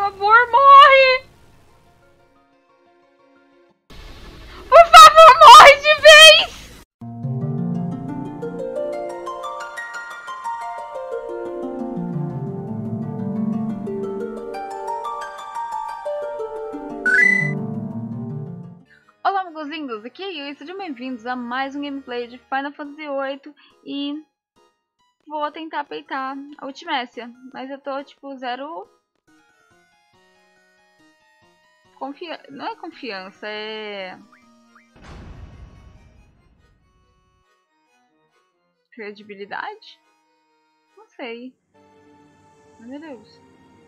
favor, morre! Por favor, morre de vez! Olá, amigos lindos, aqui é Yui, sejam bem-vindos a mais um gameplay de Final Fantasy VIII e vou tentar peitar a Ultimécia, mas eu tô tipo zero não é confiança, é credibilidade? Não sei. Ai, meu Deus.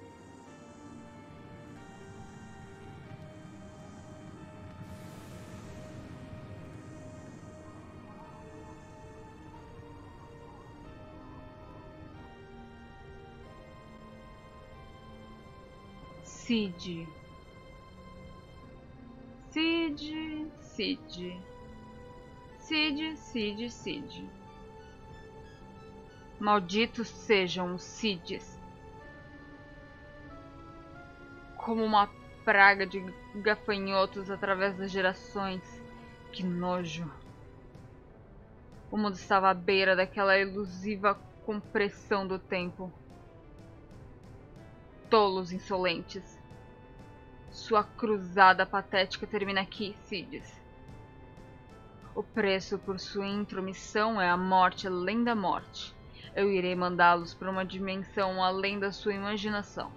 Cid. Cid, Cid. Cid, Cid, Cid. Malditos sejam os Cids. Como uma praga de gafanhotos através das gerações. Que nojo. O mundo estava à beira daquela elusiva compressão do tempo. Tolos insolentes. Sua cruzada patética termina aqui, Cids. O preço por sua intromissão é a morte além da morte. Eu irei mandá-los para uma dimensão além da sua imaginação.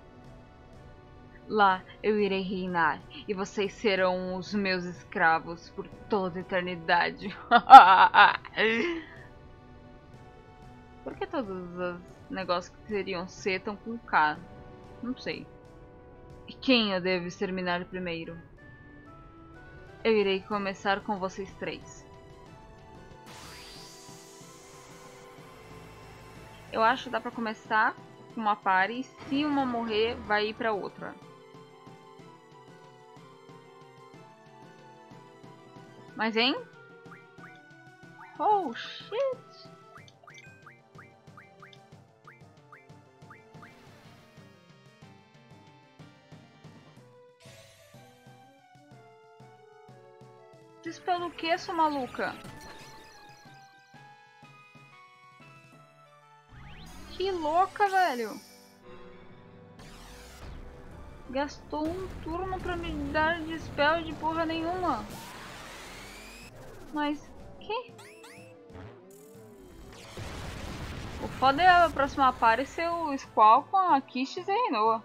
Lá eu irei reinar e vocês serão os meus escravos por toda a eternidade. Por que todos os negócios que teriam C estão com K? Não sei. E quem eu devo exterminar primeiro? Eu irei começar com vocês três. Eu acho que dá pra começar com uma party e se uma morrer, vai ir pra outra. Mas hein? Oh shit! Dispelo o que, sua maluca? Que louca, velho! Gastou um turno pra me dar dispel de porra nenhuma. Mas, que? O foda é a próxima party ser o Squall com a Kisses e a Rinoa.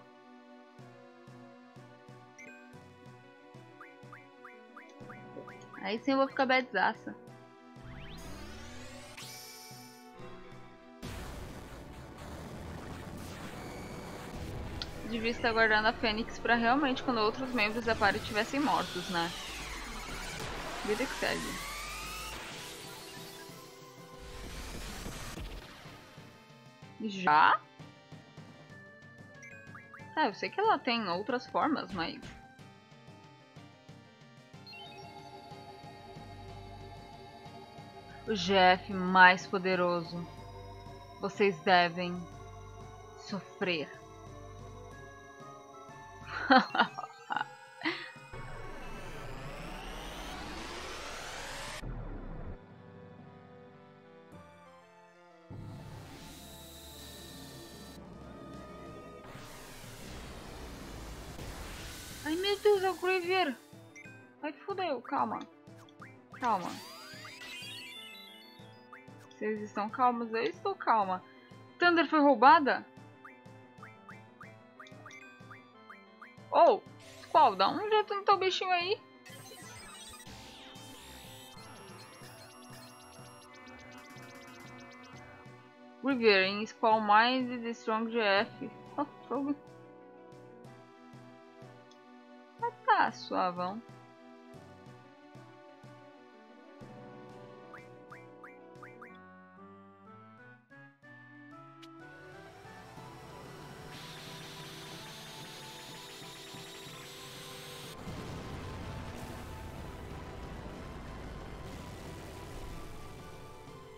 Aí sim eu vou ficar badzaça. Devia estar guardando a Fênix pra realmente quando outros membros da party estivessem mortos, né? Vida que segue. Já? É, eu sei que ela tem outras formas, mas... O GF mais poderoso. Vocês devem sofrer. Ai meu Deus, é o Gravier. Ai fudeu, calma. Calma. Vocês estão calmos? Eu estou calma. Thunder foi roubada? Oh, Squall, dá um jeito no teu bichinho aí. River em Squall Mind e The Strong GF. Ah tá, suavão.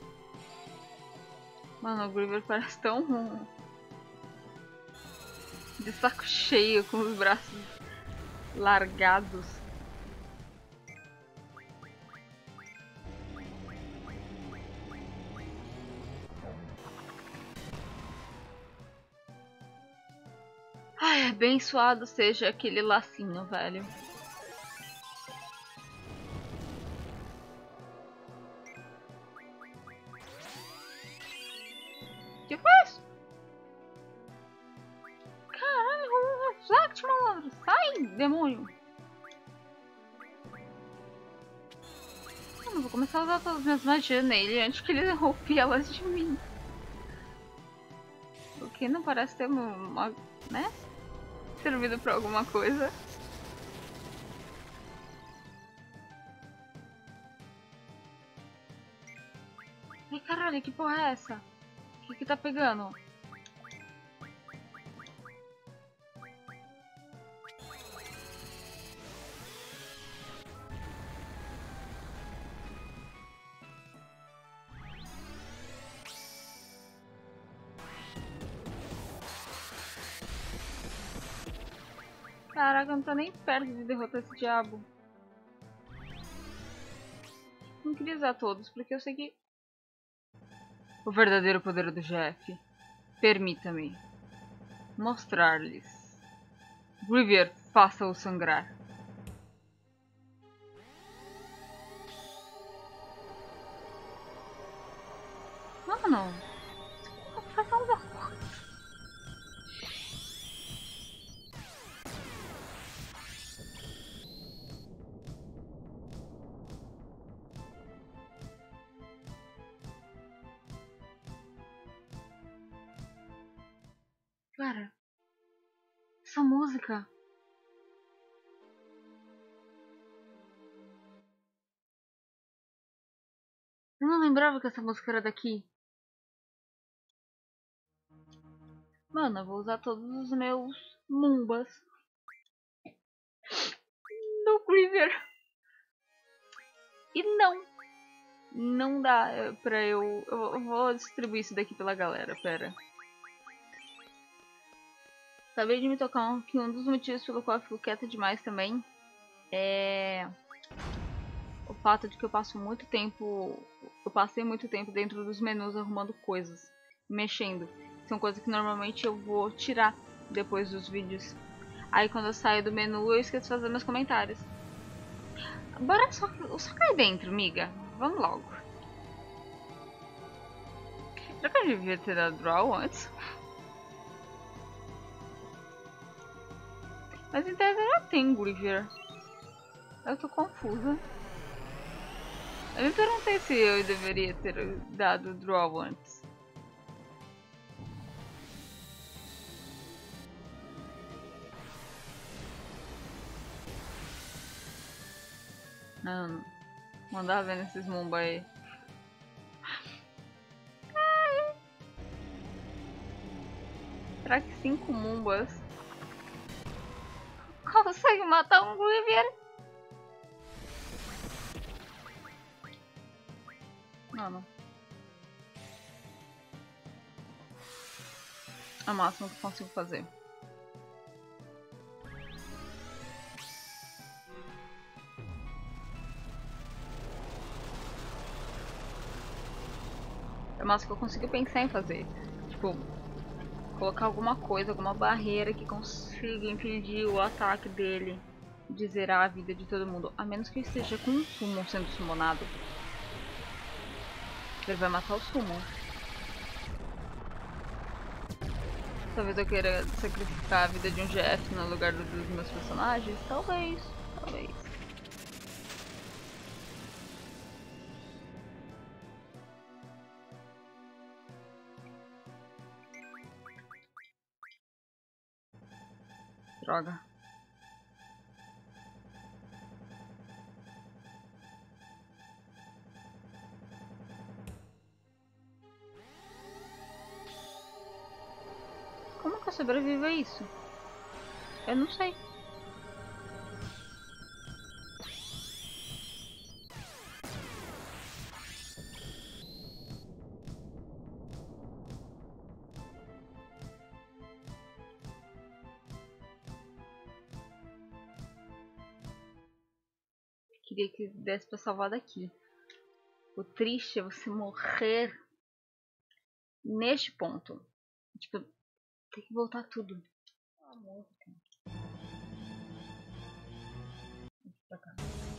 Mano, o Griever parece tão... De saco cheio, com os braços largados. Ai, abençoado seja aquele lacinho, velho. Que foi isso? Caralho, Zact, malandro. Sai, demônio. Eu não vou começar a usar todas as minhas magias nele antes que ele roube elas de mim. O que não parece ter uma, né? Servido pra alguma coisa. Ai, caralho, que porra é essa? O que tá pegando? Caraca, eu não tô nem perto de derrotar esse diabo. Não queria usar todos, porque eu sei que... O verdadeiro poder do GF. Permita-me mostrar-lhes. Grievous, faça-o sangrar. Mano, faz alguma coisa. Cara, essa música... Eu não lembrava que essa música era daqui. Mano, eu vou usar todos os meus Mumbas no Grievous. E não dá pra eu... Eu vou distribuir isso daqui pela galera, pera. Acabei de me tocar que um dos motivos pelo qual eu fico quieta demais também é o fato de que eu passo muito tempo... Eu passei muito tempo dentro dos menus arrumando coisas, mexendo. São coisas que normalmente eu vou tirar depois dos vídeos. Aí quando eu saio do menu eu esqueço de fazer meus comentários. Bora só cair dentro, miga. Vamos logo. Será que eu devia ter dado draw antes? Mas em tese já tem Grievous. Eu tô confusa. Eu me perguntei se eu deveria ter dado draw antes. Não. Mandar ver nesses Mumba aí. Será que 5 Mumbas consegue matar um Grievous? Não. É o máximo que eu consigo fazer. É o máximo que eu consigo pensar em fazer. Tipo, colocar alguma coisa, alguma barreira que consiga impedir o ataque dele de zerar a vida de todo mundo. A menos que eu esteja com um Summon sendo summonado. Ele vai matar o Summon. Talvez eu queira sacrificar a vida de um GF no lugar dos meus personagens. Talvez. Droga. Como que eu sobrevivo a isso? Eu não sei. queria que desse pra salvar daqui. O triste é você morrer neste ponto. Tipo, tem que voltar tudo. A música. Pra cá.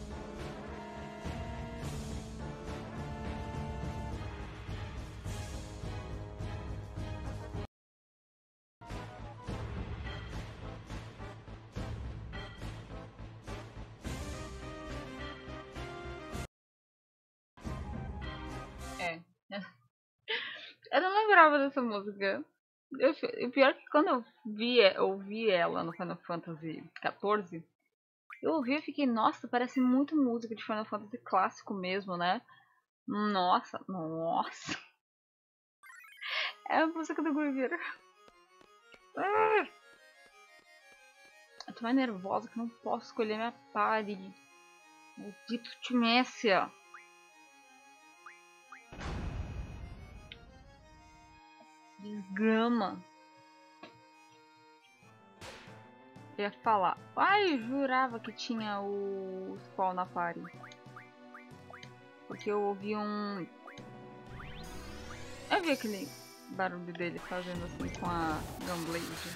Eu não lembrava dessa música. O pior é que quando eu ouvi ela no Final Fantasy XIV, eu ouvi e fiquei, nossa, parece muito música de Final Fantasy clássico mesmo, né? Nossa. É a música do Gruyère. Eu tô mais nervosa que não posso escolher minha party. Maldito Timécia. Desgrama. Eu ia falar. Ai, eu jurava que tinha o Squall na party. Porque eu ouvi um... Eu vi aquele barulho dele fazendo assim com a Gunblade.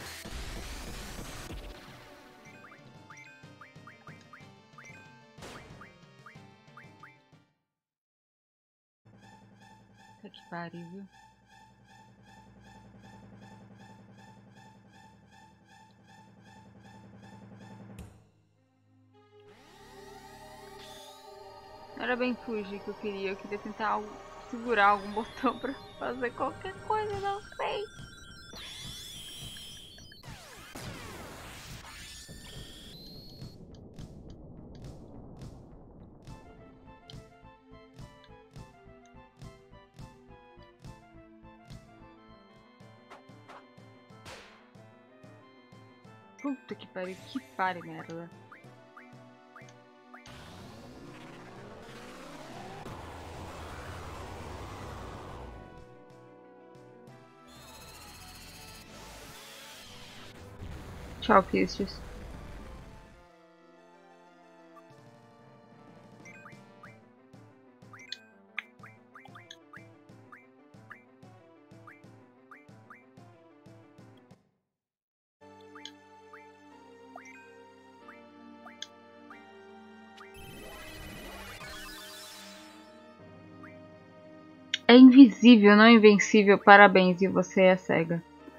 Puta que pariu, viu? Não era bem fugir que eu queria tentar segurar algum botão pra fazer qualquer coisa, não sei. Puta que pariu, merda. Tchau, Pistes. É invisível, não invencível. Parabéns, e você é cega.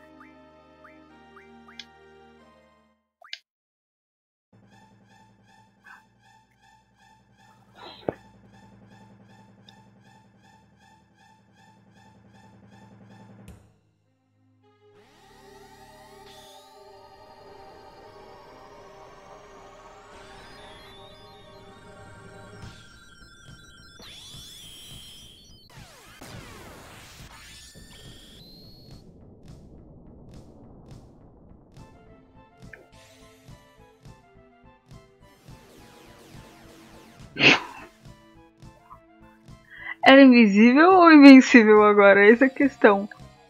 Era invisível ou invencível agora? Essa é a questão.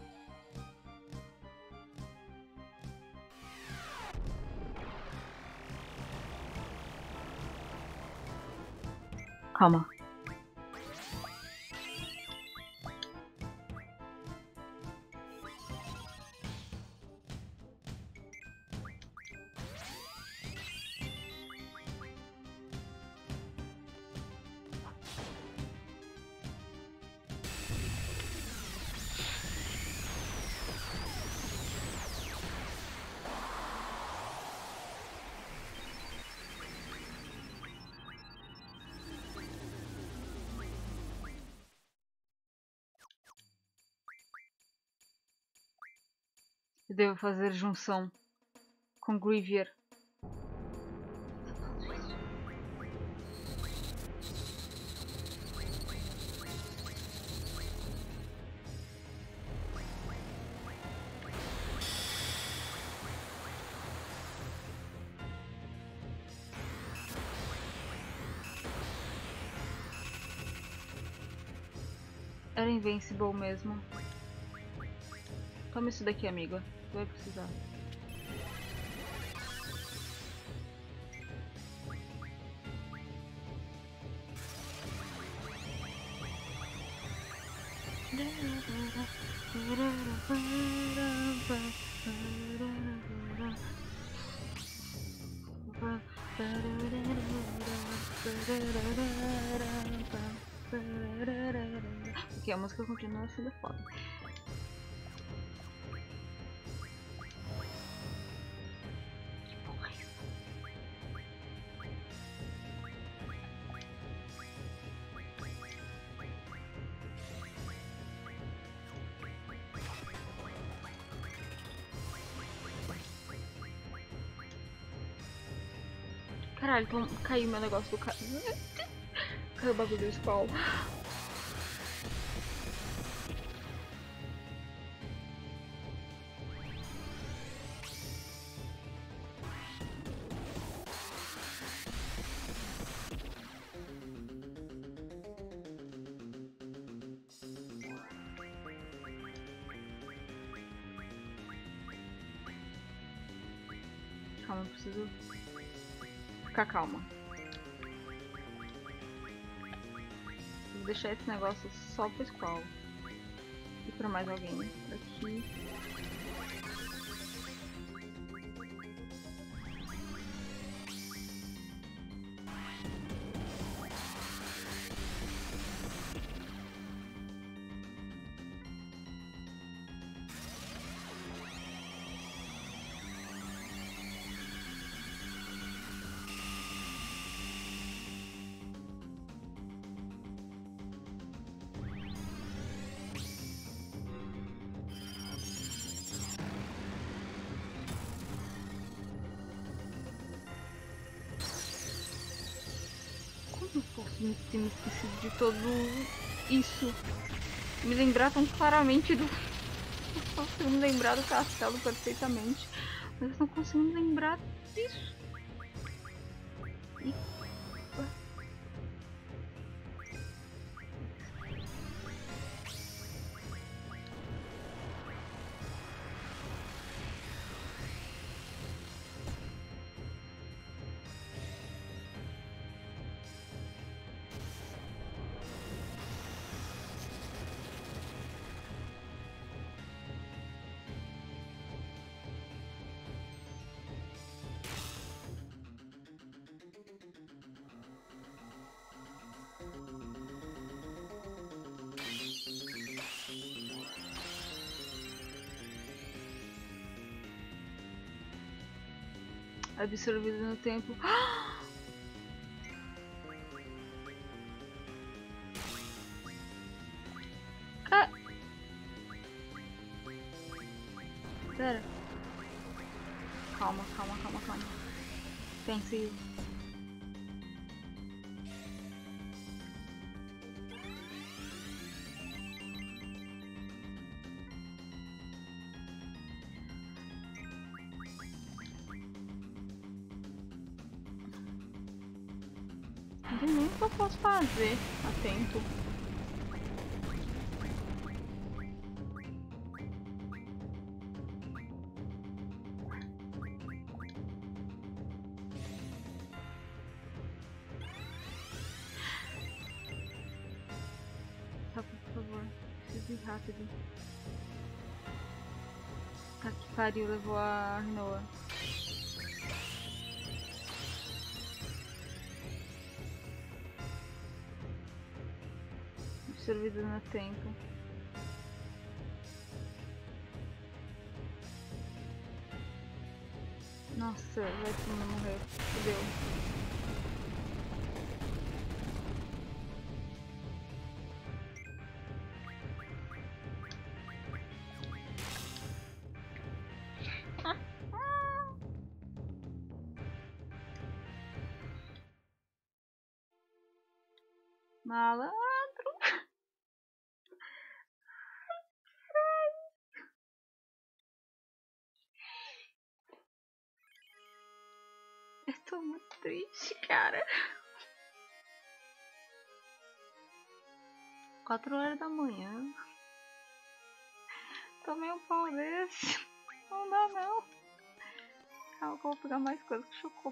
Calma. Eu devo fazer junção com Gruyère. Era invencible mesmo. Toma isso daqui, amiga. Tu vai precisar. Porque a música continua sendo foda. Caralho, então caiu meu negócio do cara. Caiu o bagulho do Squall. Calma, eu preciso ficar calma. Vou deixar esse negócio só pro Squall. E pra mais alguém. Aqui. Eu posso ter me esquecido de todo isso? Me lembrar tão claramente do... Eu consigo me lembrar do castelo perfeitamente, mas eu não consigo me lembrar disso. E... absorvido no tempo. Pera. Calma. Pense isso. Não tem nem o que eu posso fazer a tempo. Tá, por favor. Preciso ir rápido. Tá que pariu, levou a Rinoa. Absorvido no tempo. Nossa, vai todo mundo morrer. Fudeu. Malandro. Eu tô muito triste, cara. 4 horas da manhã. Tomei um pau desse. Não dá não. Calma que eu vou pegar mais coisa que chocou.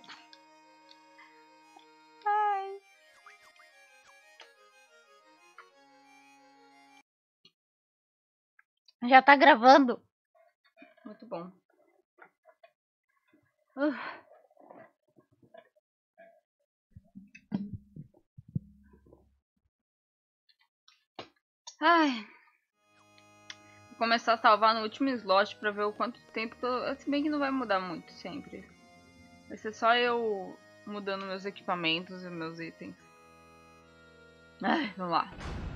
Ai. Já tá gravando. Muito bom. Ai. Vou começar a salvar no último slot pra ver o quanto tempo que eu... Se bem que não vai mudar muito sempre. Vai ser só eu mudando meus equipamentos e meus itens. Ai, vamos lá.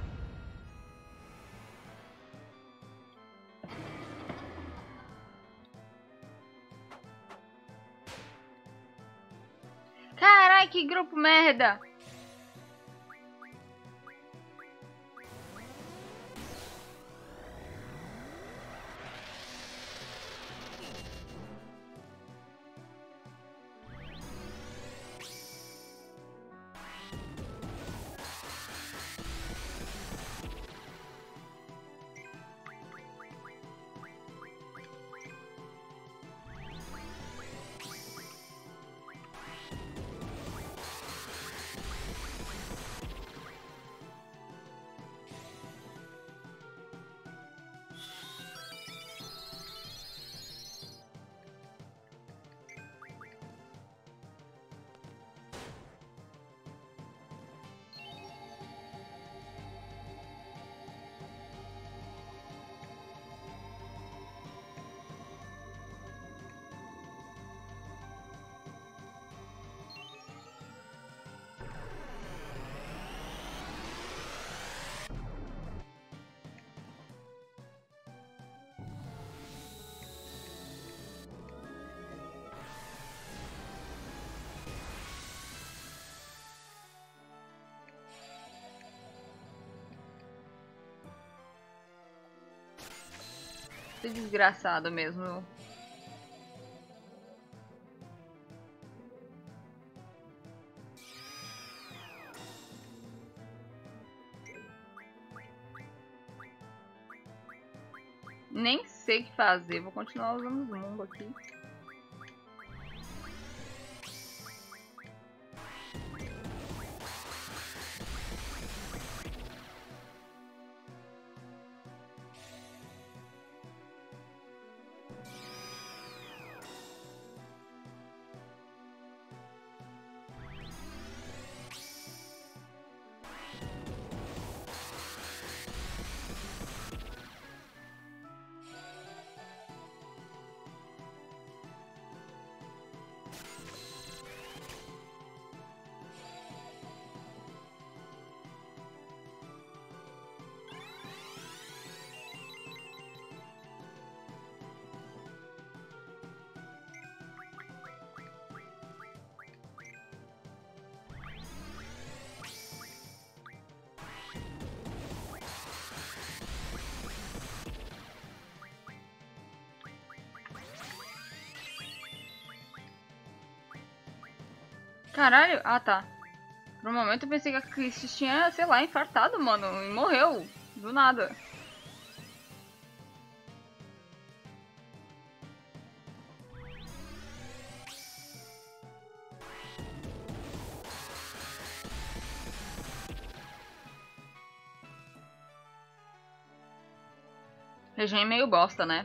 Carai, que grupo merda! Que desgraçado mesmo. Nem sei o que fazer. Vou continuar usando os mundos aqui. Caralho, ah tá. Por um momento eu pensei que a Christie tinha, sei lá, infartado, mano, e morreu. Do nada. Região meio bosta, né?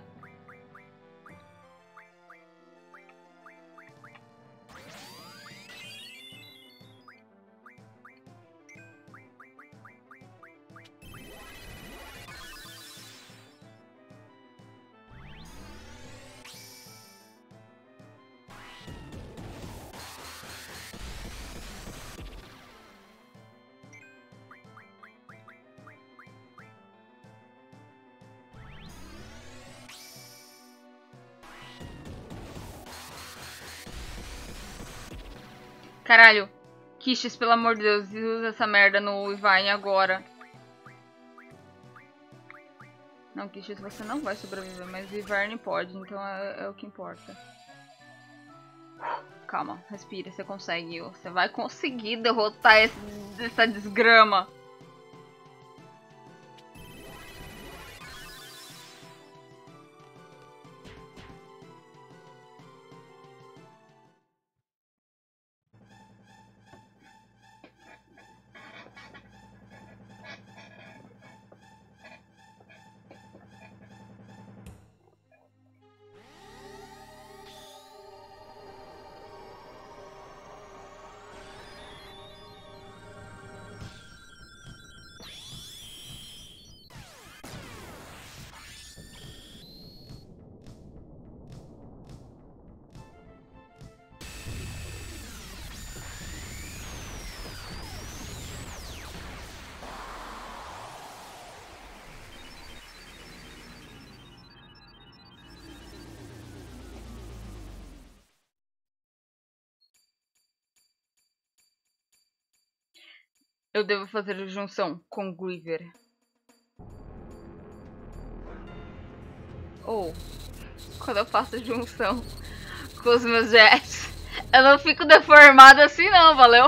Caralho. Kishis, pelo amor de Deus, usa essa merda no Ivine agora. Não, Kishis, você não vai sobreviver, mas o Ivine pode, então é o que importa. Calma, respira, você consegue. Você vai conseguir derrotar essa desgrama. Eu devo fazer a junção com Griever. Ou, quando eu faço a junção com os meus jets, eu não fico deformada assim não, valeu?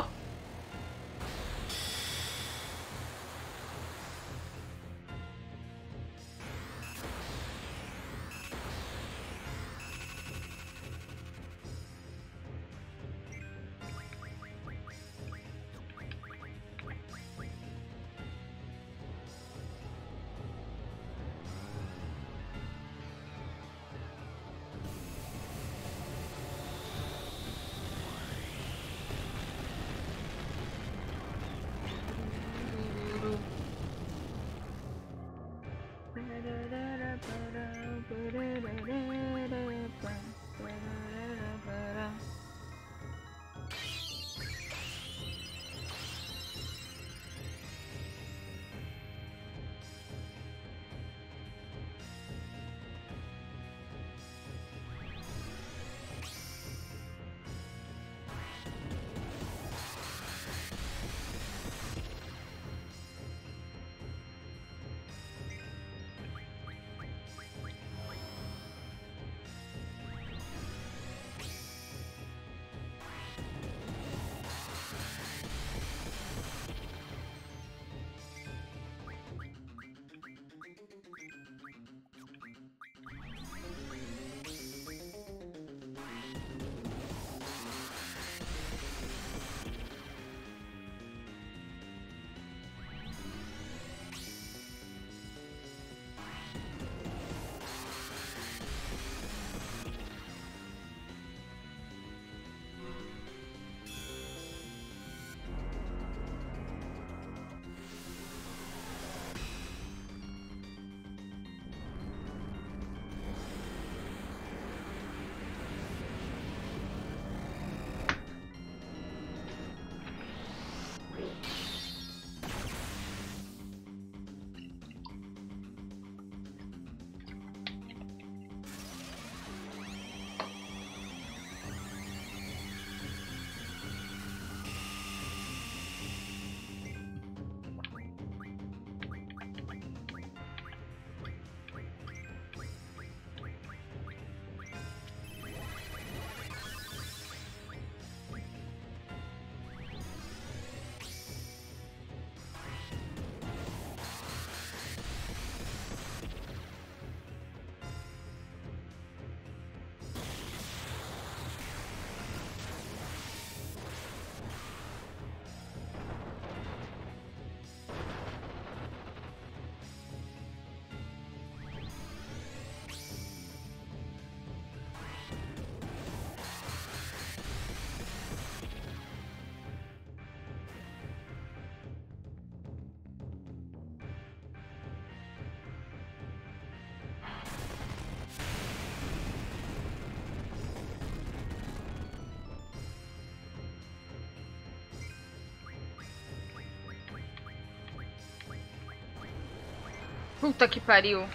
Puta que pariu.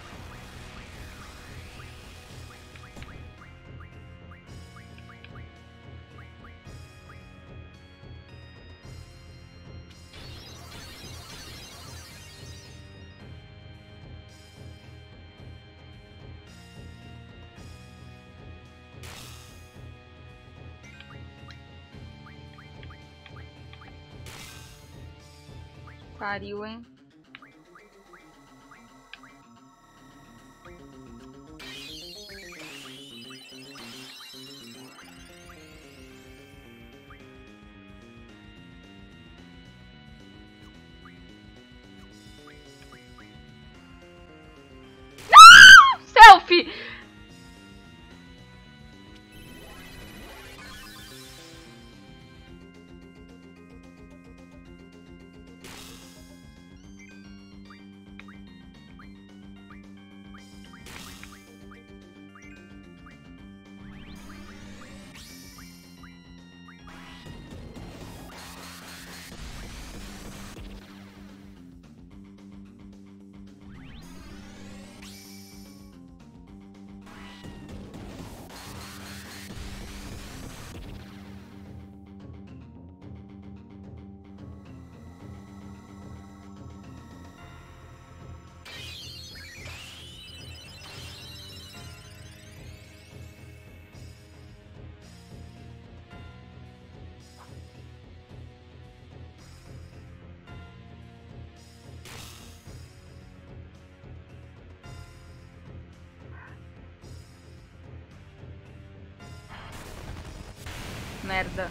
Pariu, hein? Selfie! Merda.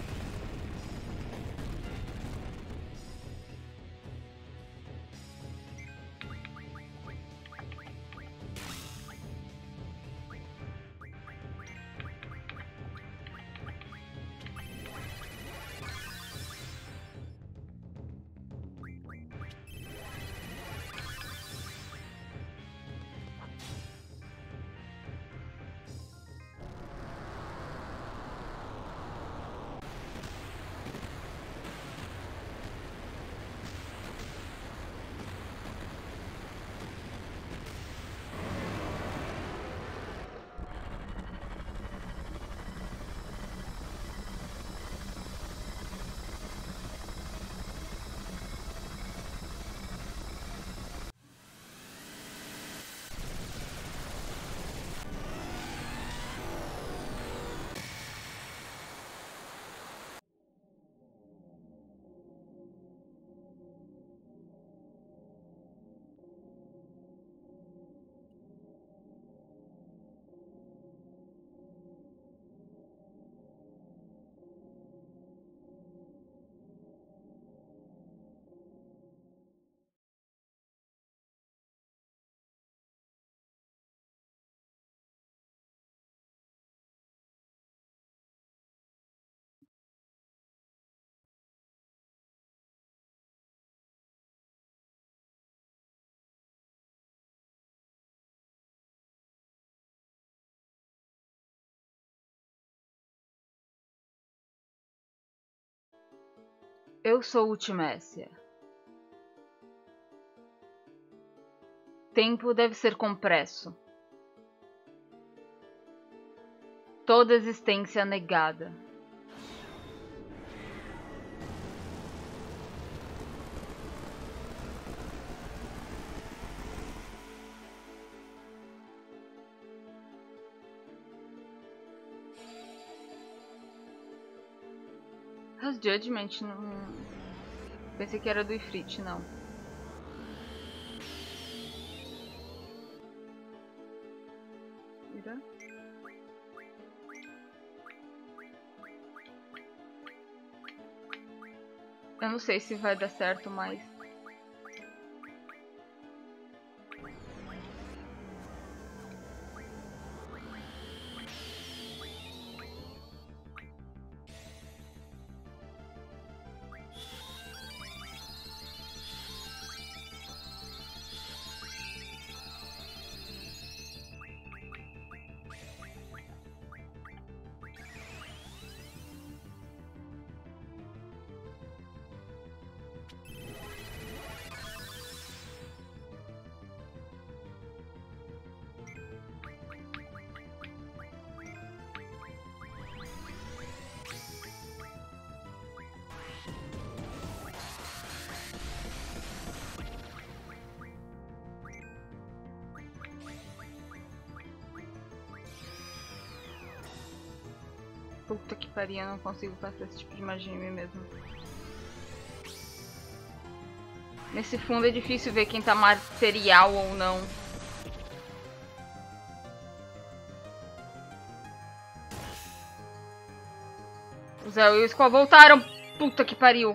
Eu sou Ultimécia. Tempo deve ser compresso. Toda existência negada. As Judgment não... Pensei que era do Ifrit, não. Vira. Eu não sei se vai dar certo, mas... Puta que pariu, eu não consigo passar esse tipo de magia em mim mesmo. Nesse fundo é difícil ver quem tá material ou não. O Zé e o Skull voltaram! Puta que pariu!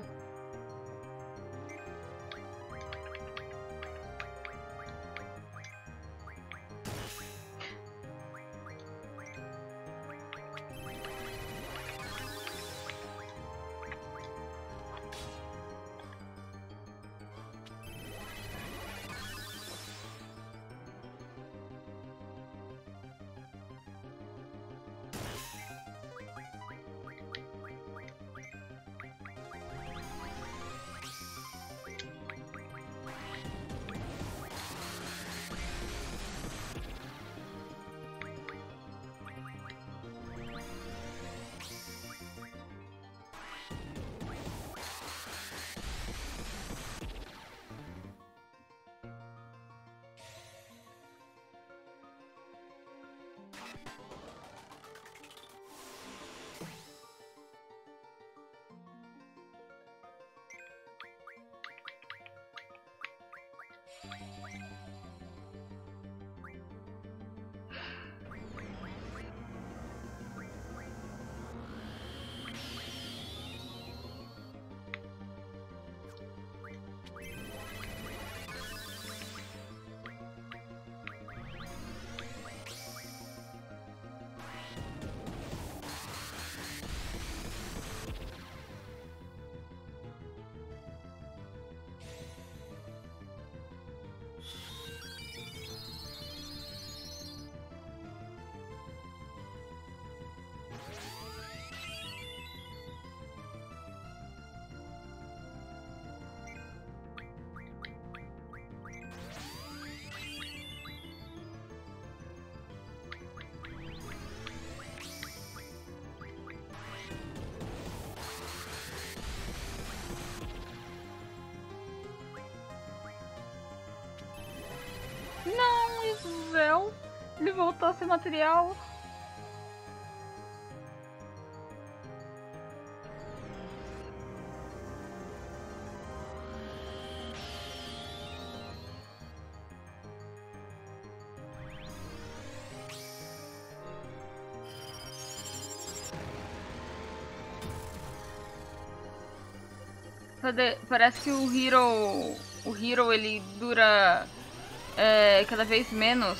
Isvel, ele voltou a ser material. Parece que o Hero ele dura cada vez menos.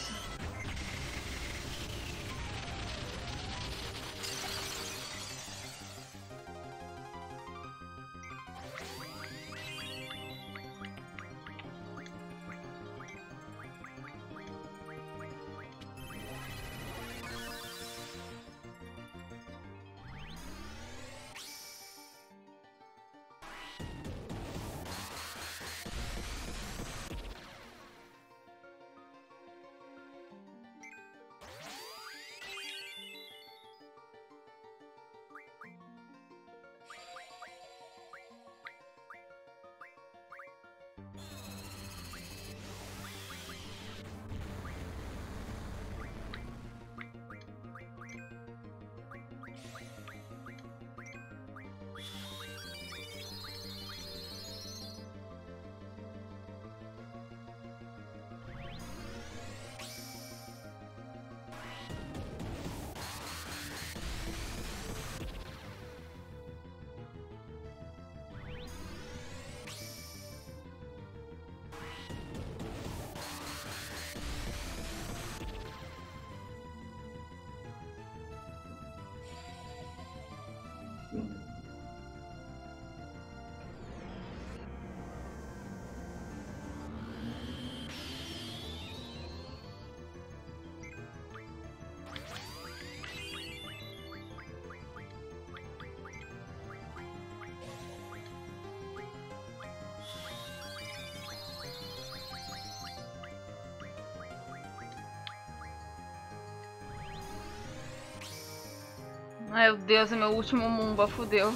Ai, meu Deus, é meu último Mumba, fudeu.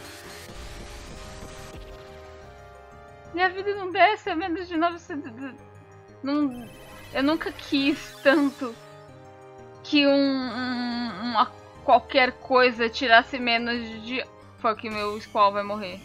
Minha vida não desce a menos de 900. Não, eu nunca quis tanto que uma qualquer coisa tirasse menos de. Fuck, meu Squall vai morrer.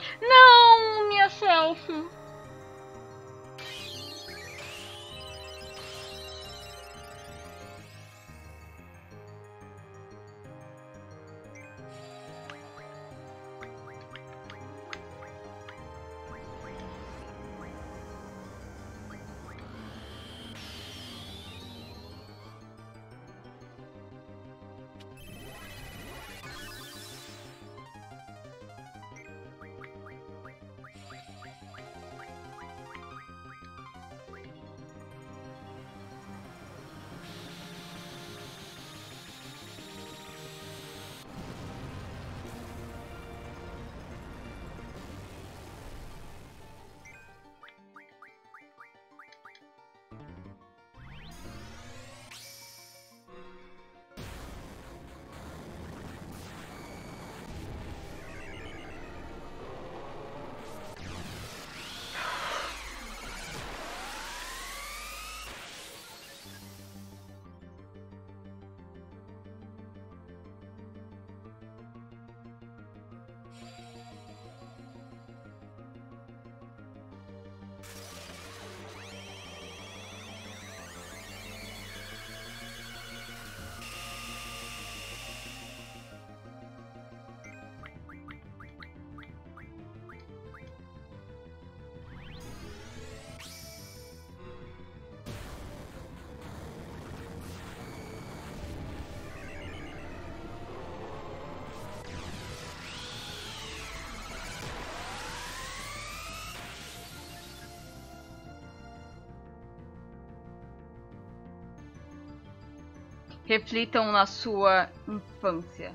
Não, minha selfie. Reflitam na sua infância.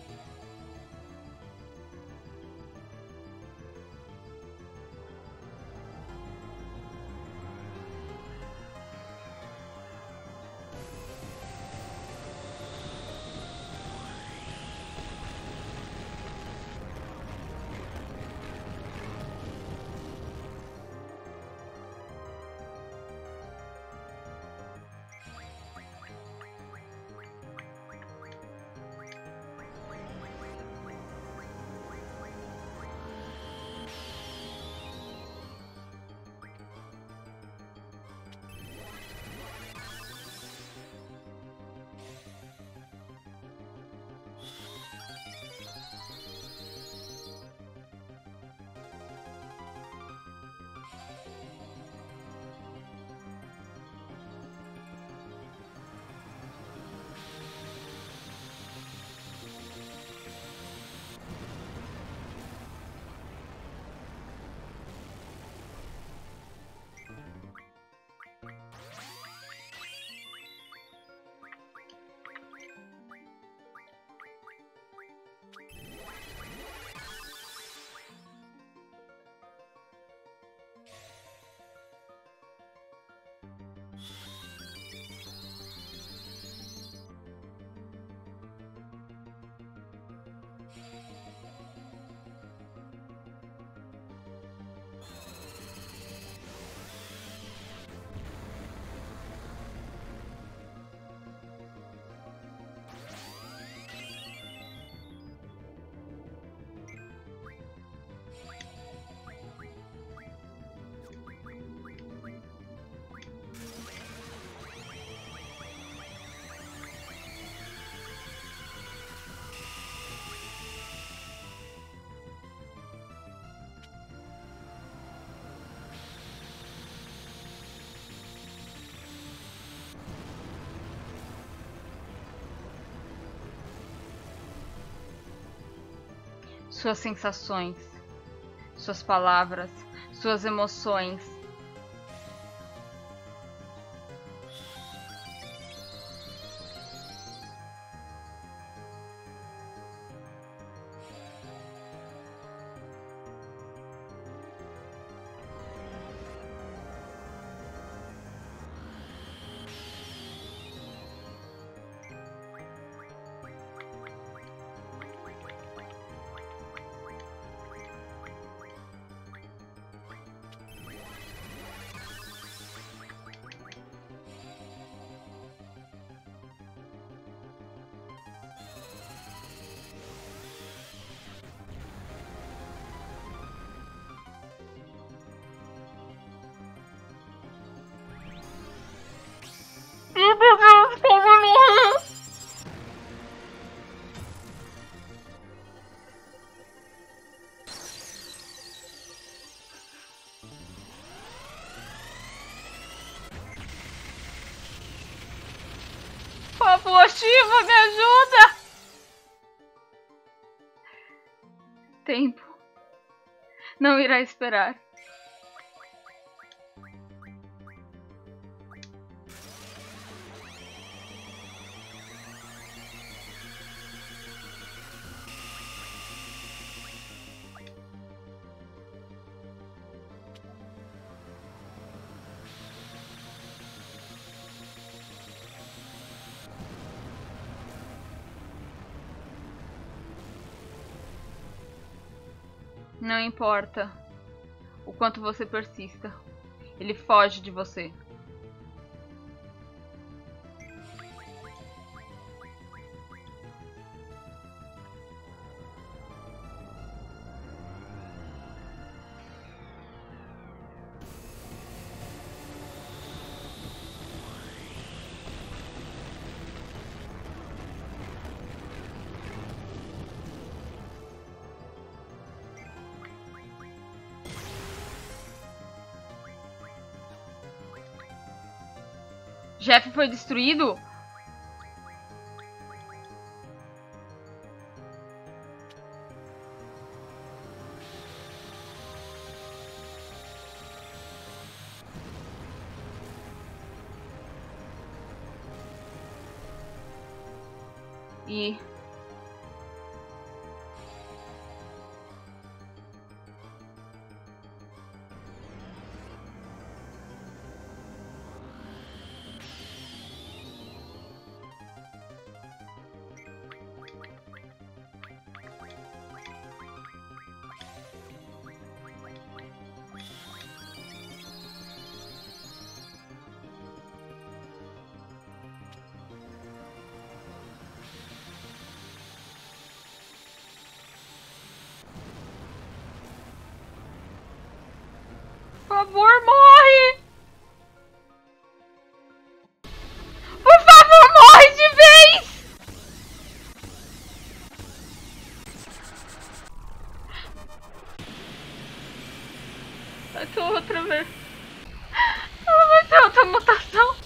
Suas sensações, suas palavras, suas emoções. Fuoshiba, me ajuda! Tempo. Não irá esperar. Não importa o quanto você persista, ele foge de você. Jeff foi destruído? E... Por favor, morre! Por favor, morre de vez! Vai ter outra vez. Vai ter outra mutação.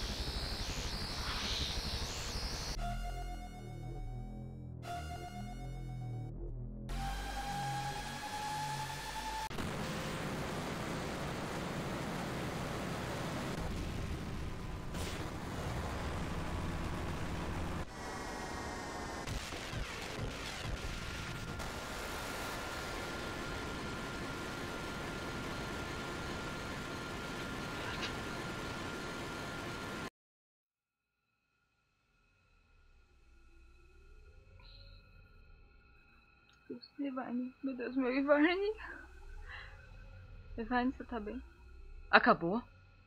Ivane, meu Deus, meu Ivane. Ivane, você tá bem? Acabou?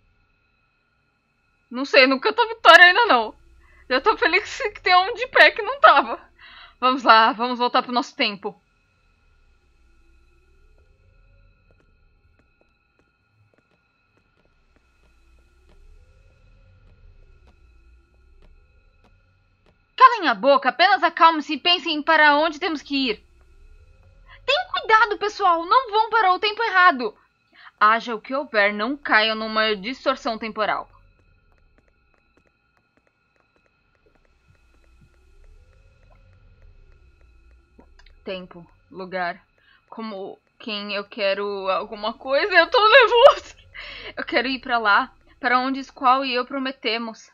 Não sei, não cantou vitória ainda não. Já tô feliz que tem um de pé que não tava. Vamos lá, vamos voltar pro nosso tempo. Calem a boca, apenas acalme-se e pensem para onde temos que ir. Tenham cuidado, pessoal, não vão para o tempo errado. Haja o que houver, não caiam numa distorção temporal. Tempo, lugar, como quem eu quero alguma coisa, eu tô nervoso. Eu quero ir pra lá, para onde Squall e eu prometemos.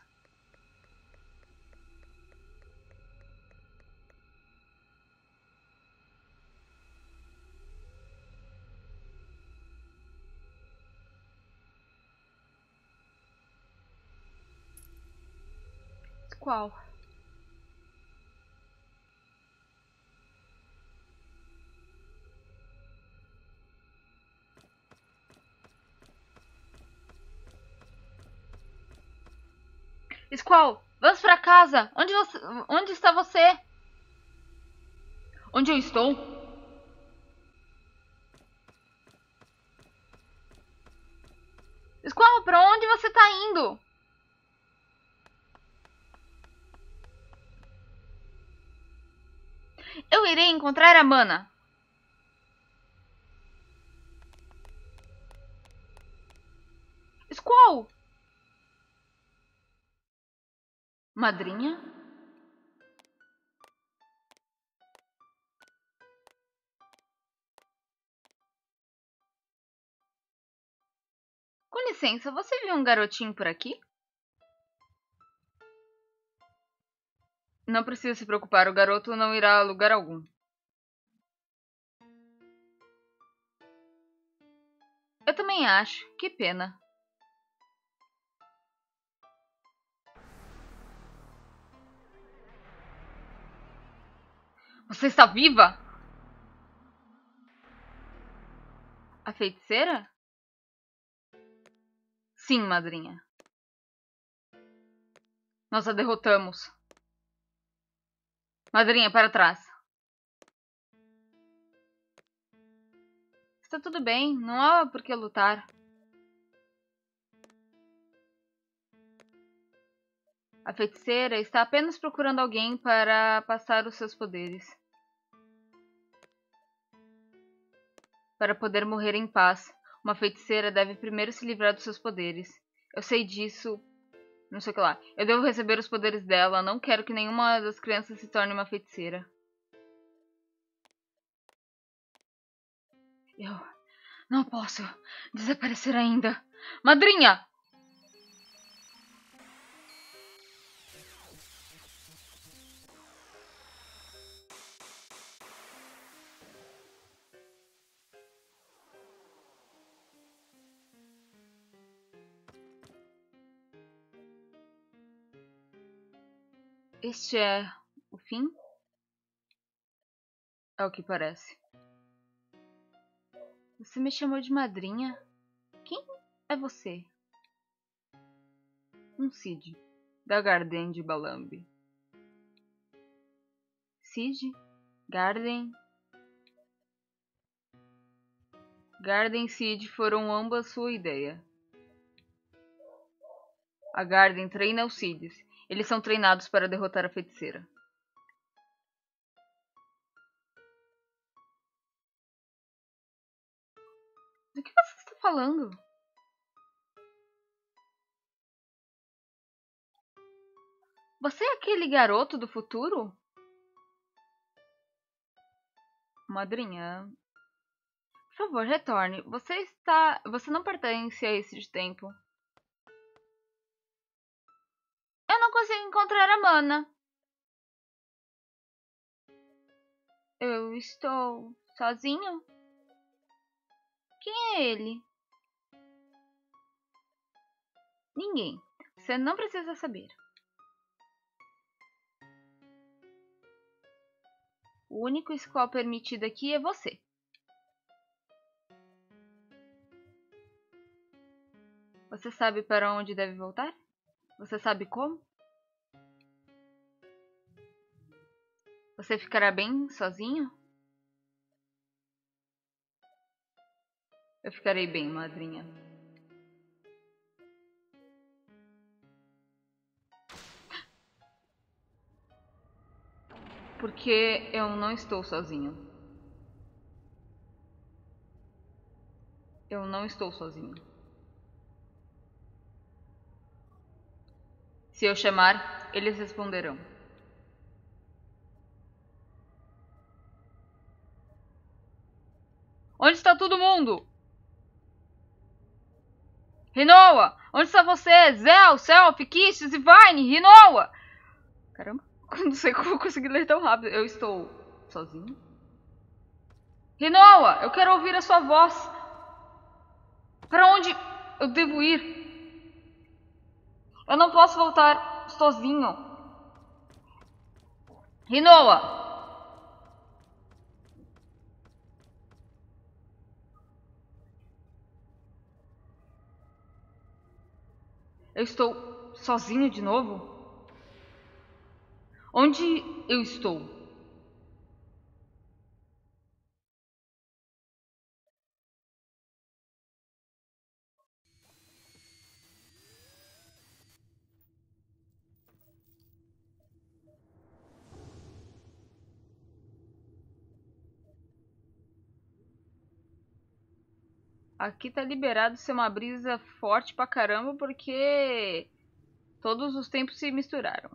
Squall. Squall, vamos pra casa. Onde está você? Onde eu estou? Squall, pra onde você tá indo? Eu irei encontrar a Mana. Squall! Madrinha? licença, você viu um garotinho por aqui? Não precisa se preocupar, o garoto não irá a lugar algum. Eu também acho. Que pena. Você está viva? A feiticeira? Sim, madrinha. Nós a derrotamos. Madrinha, para trás. Está tudo bem, não há por que lutar. A feiticeira está apenas procurando alguém para passar os seus poderes. Para poder morrer em paz, uma feiticeira deve primeiro se livrar dos seus poderes. Eu sei disso, não sei o que lá. Eu devo receber os poderes dela, não quero que nenhuma das crianças se torne uma feiticeira. Eu não posso desaparecer ainda. Madrinha! Este é o fim? É o que parece. Você me chamou de madrinha? Quem é você? Um Cid, da Garden de Balambi. Cid? Garden? Garden e Cid foram ambas sua ideia. A Garden treina os Cids. Eles são treinados para derrotar a feiticeira. Do que você está falando? Você é aquele garoto do futuro? Madrinha, por favor, retorne. Você não pertence a esse tempo. Eu não consigo encontrar a Mana. Eu estou sozinho? Quem é ele? Ninguém. Você não precisa saber. O único scroll permitido aqui é você. Você sabe para onde deve voltar? Você sabe como? Você ficará bem sozinho? Eu ficarei bem, madrinha. Porque eu não estou sozinho. Eu não estou sozinho. Se eu chamar, eles responderão. Onde está todo mundo? Rinoa! Onde está você? Zel, Self, Kish, Zivine, Rinoa! Caramba, não sei como eu consegui ler tão rápido. Eu estou sozinho? Rinoa, eu quero ouvir a sua voz. Para onde eu devo ir? Eu não posso voltar sozinho. Rinoa! Eu estou sozinho de novo? Onde eu estou? Aqui tá liberado ser uma brisa forte pra caramba porque todos os tempos se misturaram.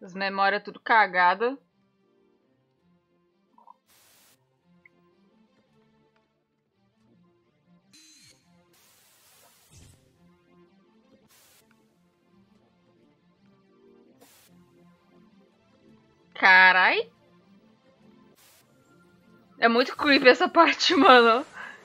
As memórias tudo cagada. Carai. É muito creepy essa parte, mano.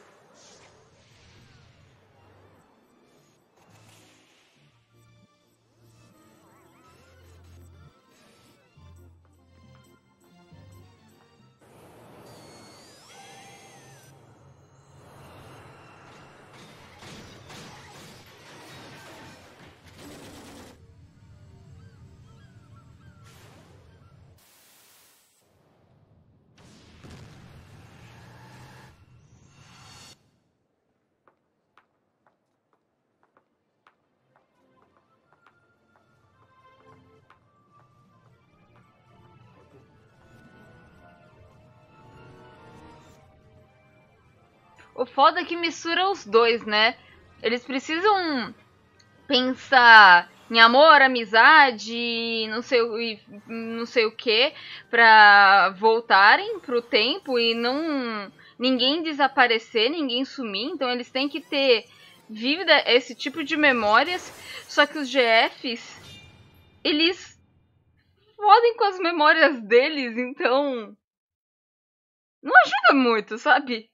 O foda é que mistura os dois, né? Eles precisam pensar em amor, amizade, não sei o que, pra voltarem pro tempo e não ninguém desaparecer, ninguém sumir. Então eles têm que ter vívida esse tipo de memórias. Só que os GFs, eles fodem com as memórias deles, então não ajuda muito, sabe?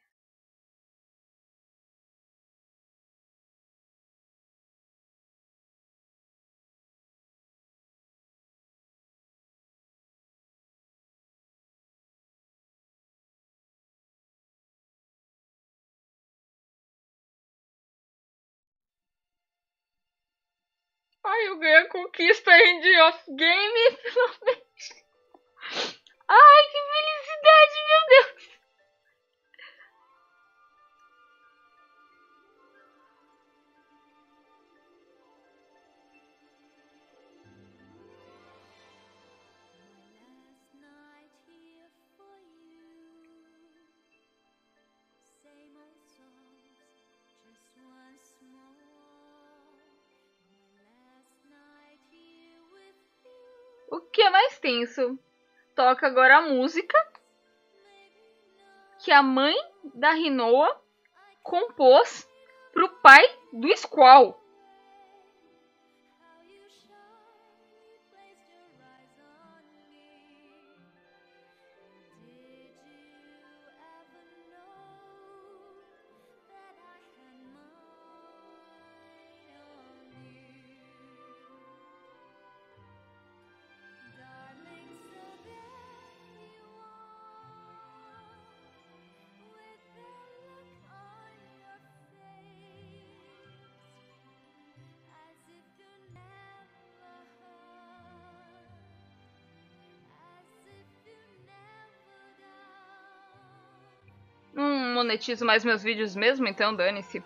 Ai, eu ganhei a conquista End of Game, finalmente. Ai, que felicidade, meu Deus. O que é mais tenso? Toca agora a música que a mãe da Rinoa compôs pro pai do Squall. Não monetizo mais meus vídeos mesmo, então dane-se.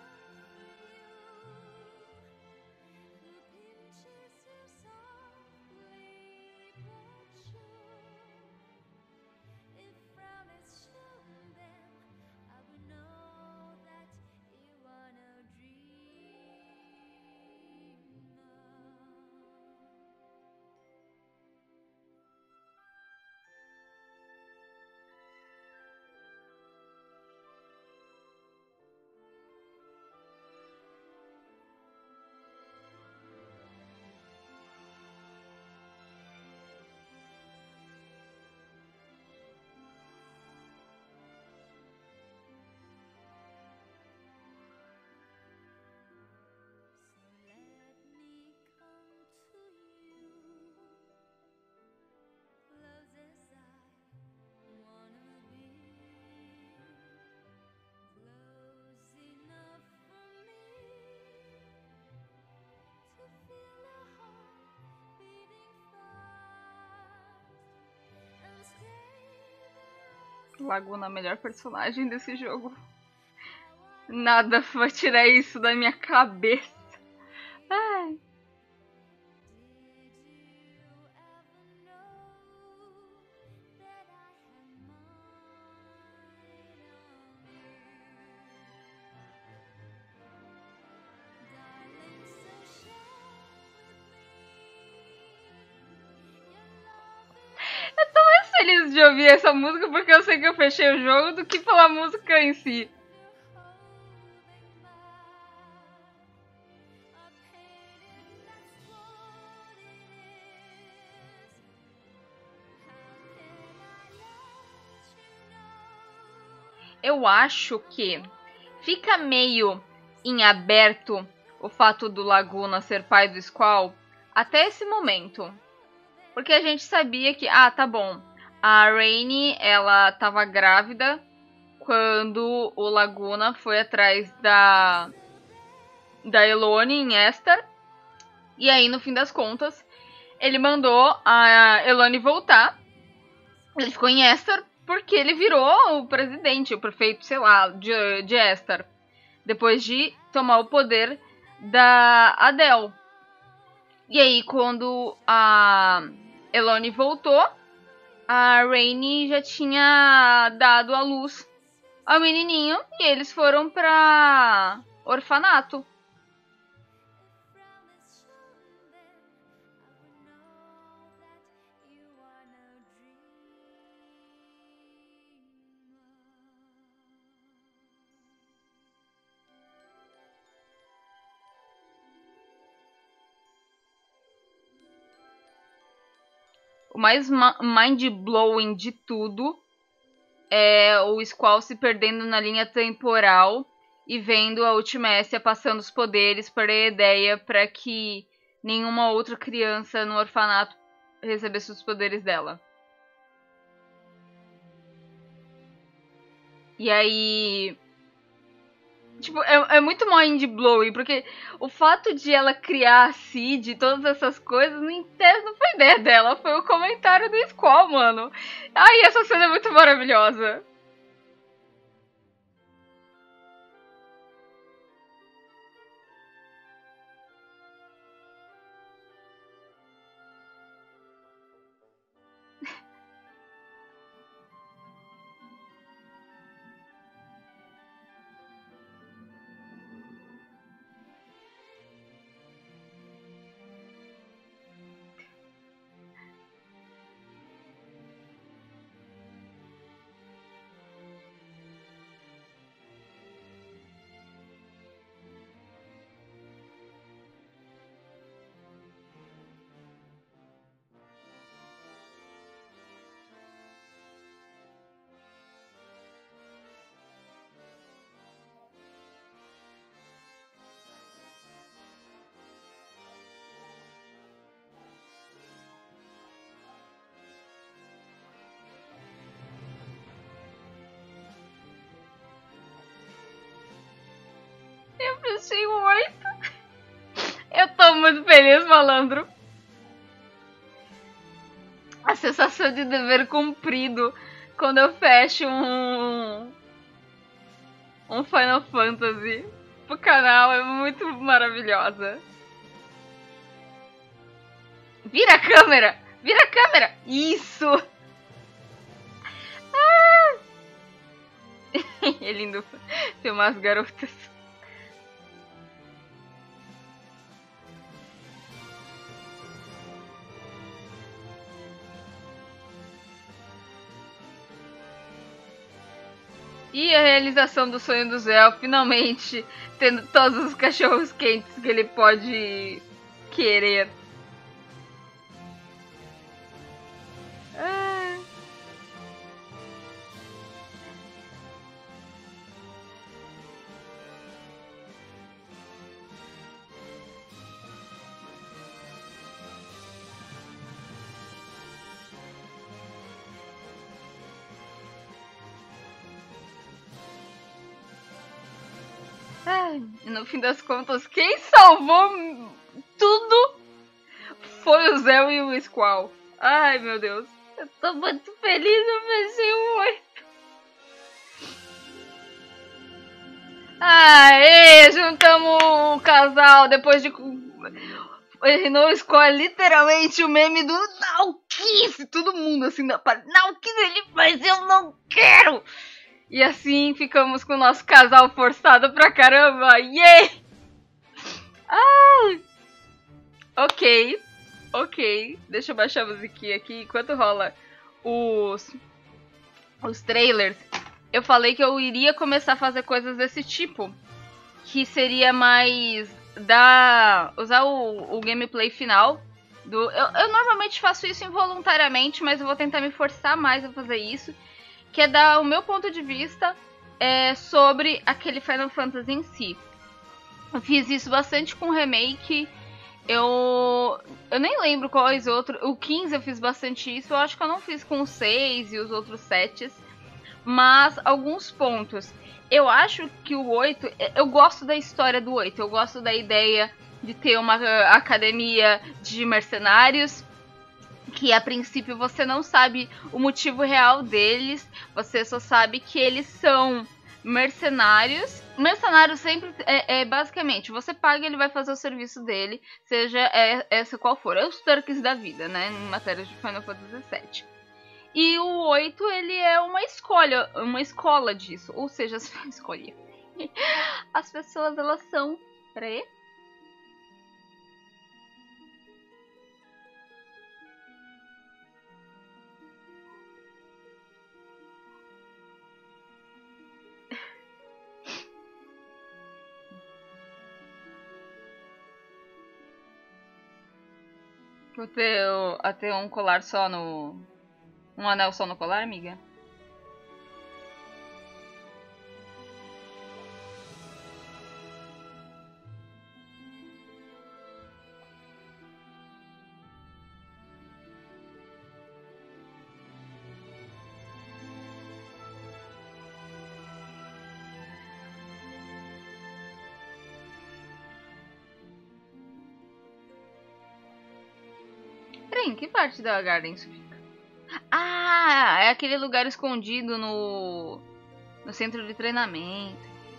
Laguna, a melhor personagem desse jogo. Nada vai tirar isso da minha cabeça. Ai. feliz de ouvir essa música porque eu sei que eu fechei o jogo do que pela música em si. Eu acho que fica meio em aberto o fato do Laguna ser pai do Squall até esse momento. Porque a gente sabia que, tá bom, a Rainy, ela tava grávida quando o Laguna foi atrás da Elone em Estar. E aí, no fim das contas, ele mandou a Elone voltar. Ele ficou em Estar porque ele virou o presidente, o prefeito, sei lá, de Estar. Depois de tomar o poder da Adele. E aí, quando a Elone voltou, a Rainy já tinha dado à luz ao menininho e eles foram pra orfanato. O mais mind-blowing de tudo é o Squall se perdendo na linha temporal e vendo a Ultimécia passando os poderes para a ideia para que nenhuma outra criança no orfanato recebesse os poderes dela. E aí... Tipo, é muito mind-blowing, porque o fato de ela criar a Cid e todas essas coisas, não foi ideia dela, foi o comentário do Squall, mano. Ai, essa cena é muito maravilhosa. Eu pensei muito. Eu tô muito feliz, malandro. A sensação de dever cumprido quando eu fecho um Final Fantasy pro canal é muito maravilhosa. Vira a câmera! Vira a câmera! Isso! Ah! É lindo filmar as garotas. E a realização do sonho do Zé, finalmente tendo todos os cachorros quentes que ele pode querer. E no fim das contas, quem salvou tudo foi o Zé e o Squall. Ai, meu Deus. Eu tô muito feliz, eu pensei muito. Aê, juntamos o casal depois de... O Squall é literalmente o meme do não quis. Todo mundo assim na parte. Não quis ele, mas eu não quero. E assim ficamos com o nosso casal forçado pra caramba. Yeah! Ok. Deixa eu baixar a musiquinha aqui enquanto rola os trailers, eu falei que eu iria começar a fazer coisas desse tipo, que seria mais usar o gameplay final eu normalmente faço isso involuntariamente, mas eu vou tentar me forçar mais a fazer isso, que é dar o meu ponto de vista sobre aquele Final Fantasy em si. Eu fiz isso bastante com o remake. Eu nem lembro quais outros. O 15 eu fiz bastante isso. Eu acho que eu não fiz com o 6 e os outros 7. Mas alguns pontos. Eu acho que o 8. Eu gosto da história do 8. Eu gosto da ideia de ter uma academia de mercenários. Que a princípio você não sabe o motivo real deles. Você só sabe que eles são mercenários. Mercenário sempre basicamente, você paga e ele vai fazer o serviço dele, seja essa qual for. É os Turks da vida, né, em matéria de Final Fantasy VII. E o 8, ele é uma escola disso. Ou seja, escolha. As pessoas, elas são... Pera aí. Ter um colar só no... Um anel só no colar, amiga? Peraí, em que parte da Garden isso fica? Ah, é aquele lugar escondido no centro de treinamento.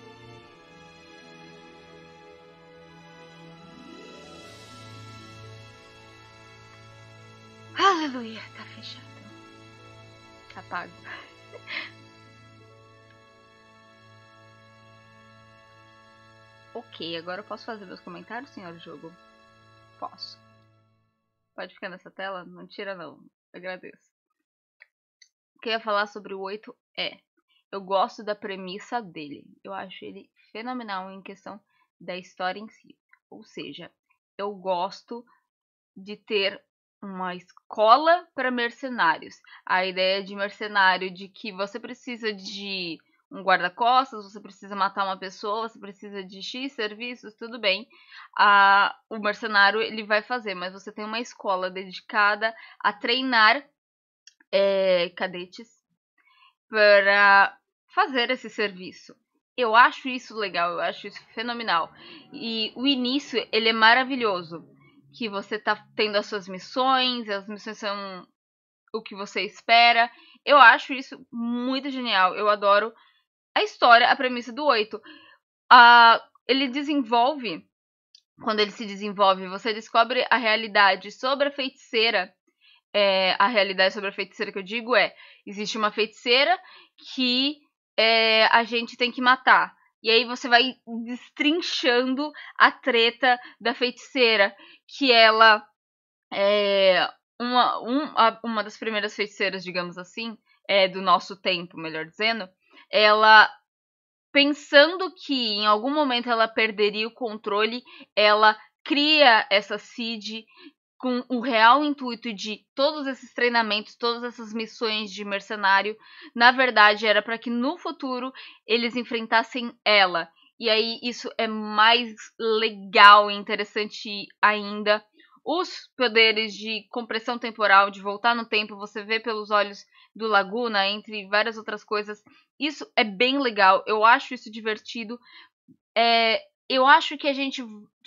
Aleluia, tá fechado. Apago. Ok, agora eu posso fazer meus comentários, senhor jogo? Posso. Pode ficar nessa tela? Não tira não. Agradeço. O que eu ia falar sobre o 8 eu gosto da premissa dele. Eu acho ele fenomenal em questão da história em si. Ou seja, eu gosto de ter uma escola para mercenários. A ideia de mercenário de que você precisa de um guarda-costas, você precisa matar uma pessoa, você precisa de X serviços, tudo bem. O mercenário ele vai fazer, mas você tem uma escola dedicada a treinar cadetes para fazer esse serviço. Eu acho isso legal, eu acho isso fenomenal. E o início, ele é maravilhoso. Que você tá tendo as suas missões, as missões são o que você espera. Eu acho isso muito genial. Eu adoro a história, a premissa do 8. Ele desenvolve, quando ele se desenvolve, você descobre a realidade sobre a feiticeira. A realidade sobre a feiticeira que eu digo existe uma feiticeira que a gente tem que matar. E aí você vai destrinchando a treta da feiticeira, que ela é uma das primeiras feiticeiras, digamos assim, do nosso tempo, melhor dizendo. Ela, pensando que em algum momento ela perderia o controle, ela cria essa Cid com o real intuito de todos esses treinamentos, todas essas missões de mercenário, na verdade era para que no futuro eles enfrentassem ela. E aí isso é mais legal e interessante ainda. Os poderes de compressão temporal, de voltar no tempo, você vê pelos olhos do Laguna, entre várias outras coisas. Isso é bem legal, eu acho isso divertido. Eu acho que a gente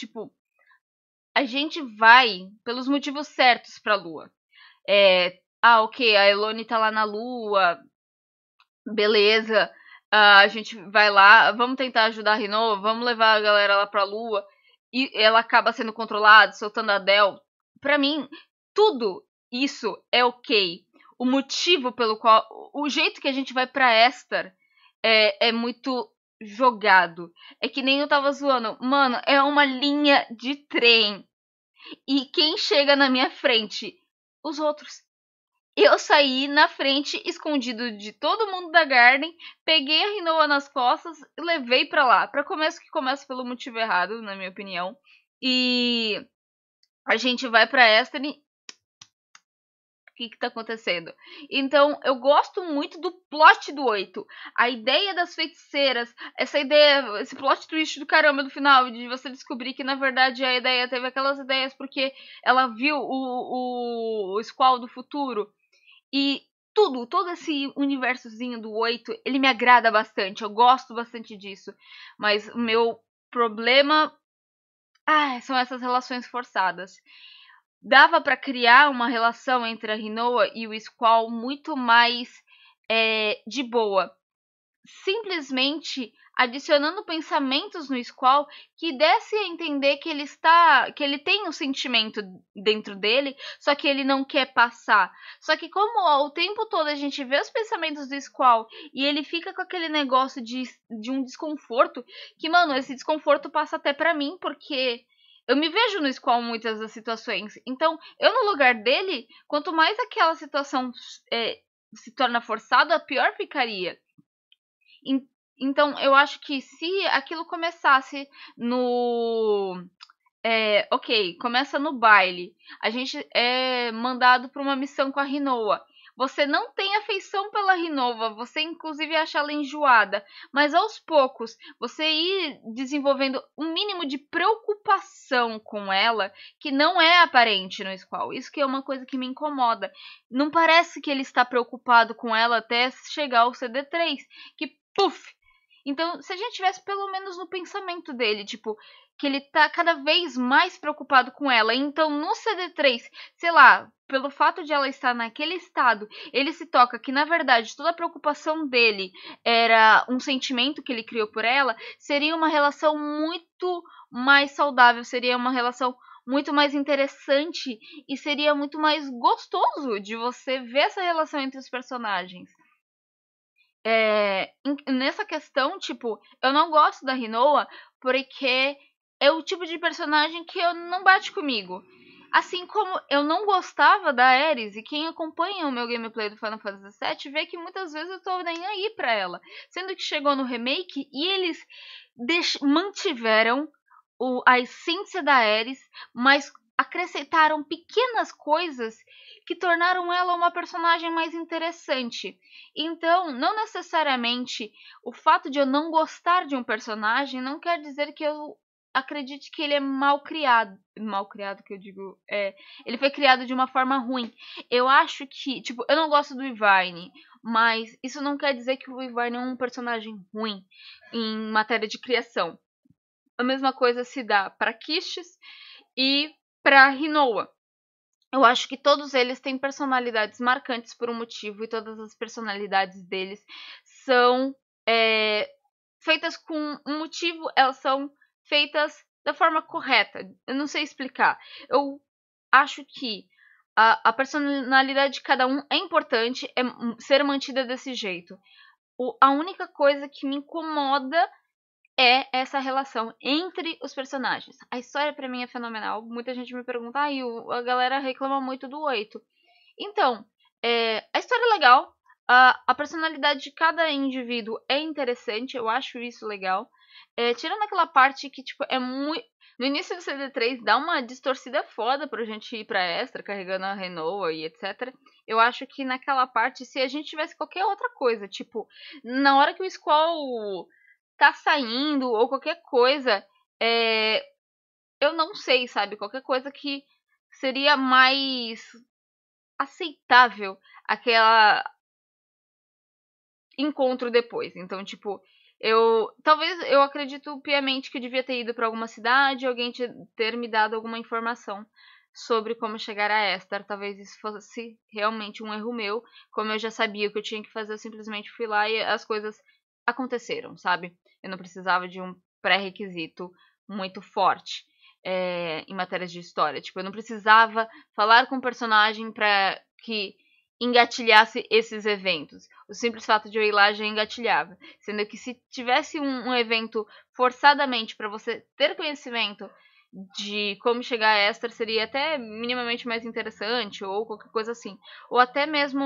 vai pelos motivos certos pra Lua. Ok, a Elone tá lá na Lua, beleza, a gente vai lá, vamos tentar ajudar a Rinoa, vamos levar a galera lá pra Lua, e ela acaba sendo controlada, soltando a Del. Pra mim, tudo isso é ok. O motivo pelo qual, o jeito que a gente vai pra Estar é muito jogado. É que nem eu tava zoando, mano, é uma linha de trem. E quem chega na minha frente? Os outros. Eu saí na frente, escondido de todo mundo da Garden, peguei a Rinoa nas costas e levei pra lá. Pra começo que começa pelo motivo errado, na minha opinião. E a gente vai pra Esther. O que tá acontecendo? Então, eu gosto muito do plot do 8. A ideia das feiticeiras, essa ideia, esse plot twist do caramba do final, de você descobrir que na verdade a ideia teve aquelas ideias porque ela viu o Squall do futuro. E todo esse universozinho do 8, ele me agrada bastante. Eu gosto bastante disso. Mas o meu problema são essas relações forçadas. Dava para criar uma relação entre a Rinoa e o Squall muito mais de boa. Simplesmente adicionando pensamentos no Squall que desse a entender que ele tem um sentimento dentro dele, só que ele não quer passar. Só que como o tempo todo a gente vê os pensamentos do Squall e ele fica com aquele negócio de um desconforto, que, mano, esse desconforto passa até pra mim, porque eu me vejo no Squall em muitas das situações. Então, eu no lugar dele, quanto mais aquela situação se torna forçada, pior ficaria. Então, eu acho que se aquilo começasse no... começa no baile. A gente é mandado para uma missão com a Rinoa. Você não tem afeição pela Rinoa, você inclusive acha ela enjoada, mas aos poucos você ir desenvolvendo um mínimo de preocupação com ela, que não é aparente no Squall. Isso que é uma coisa que me incomoda. Não parece que ele está preocupado com ela até chegar ao CD3, que puf! Então, se a gente tivesse pelo menos no pensamento dele, tipo, que ele tá cada vez mais preocupado com ela. Então, no CD3, sei lá, pelo fato de ela estar naquele estado, ele se toca que, na verdade, toda a preocupação dele era um sentimento que ele criou por ela, seria uma relação muito mais saudável, seria uma relação muito mais interessante e seria muito mais gostoso de você ver essa relação entre os personagens. Nessa questão, tipo, eu não gosto da Rinoa porque é o tipo de personagem que eu não bate comigo. Assim como eu não gostava da Ares, e quem acompanha o meu gameplay do Final Fantasy VII vê que muitas vezes eu tô nem aí pra ela. Sendo que chegou no remake e eles mantiveram a essência da Ares, mas acrescentaram pequenas coisas que tornaram ela uma personagem mais interessante. Então, não necessariamente o fato de eu não gostar de um personagem não quer dizer que eu acredite que ele é mal criado. Mal criado, que eu digo, ele foi criado de uma forma ruim. Eu acho que, tipo, eu não gosto do Yvaine, mas isso não quer dizer que o Yvaine é um personagem ruim em matéria de criação. A mesma coisa se dá para Kishes e para Rinoa. Eu acho que todos eles têm personalidades marcantes por um motivo, e todas as personalidades deles são feitas com um motivo, elas são feitas da forma correta. Eu não sei explicar. Eu acho que a personalidade de cada um é importante, é ser mantida desse jeito. A única coisa que me incomoda é essa relação entre os personagens. A história pra mim é fenomenal. Muita gente me pergunta, a galera reclama muito do 8. Então, a história é legal. A personalidade de cada indivíduo é interessante. Eu acho isso legal. Tirando aquela parte que, tipo, é muito... No início do CD3 dá uma distorcida foda pra gente ir pra Extra, carregando a Renoa e etc. Eu acho que naquela parte, se a gente tivesse qualquer outra coisa, tipo, na hora que o Squall tá saindo ou qualquer coisa, eu não sei, sabe? Qualquer coisa que seria mais aceitável aquela encontro depois. Então, tipo, talvez eu acredito piamente que eu devia ter ido para alguma cidade, alguém ter me dado alguma informação sobre como chegar a Estar. Talvez isso fosse realmente um erro meu. Como eu já sabia o que eu tinha que fazer, eu simplesmente fui lá e as coisas aconteceram, sabe? Eu não precisava de um pré-requisito muito forte em matérias de história. Tipo, eu não precisava falar com o personagem para que engatilhasse esses eventos. O simples fato de eu ir lá já engatilhava. Sendo que se tivesse um evento forçadamente para você ter conhecimento de como chegar a Esther seria até minimamente mais interessante, ou qualquer coisa assim. Ou até mesmo,